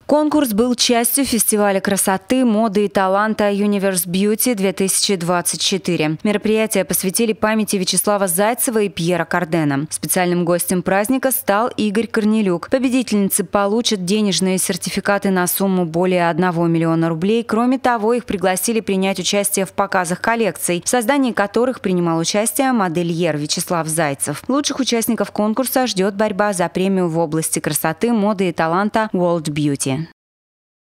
Конкурс был частью фестиваля красоты, моды и таланта Universe Beauty 2024. Мероприятие посвятили памяти Вячеслава Зайцева и Пьера Кардена. Специальным гостем праздника стал Игорь Корнелюк. Победительницы получат денежные сертификаты на сумму более 1 миллиона рублей. Кроме того, их пригласили принять участие в показах коллекций, в создании которых принимал участие модельер Вячеслав Зайцев. Лучших участников конкурса ждет борьба за премию в области красоты, моды и таланта World Beauty.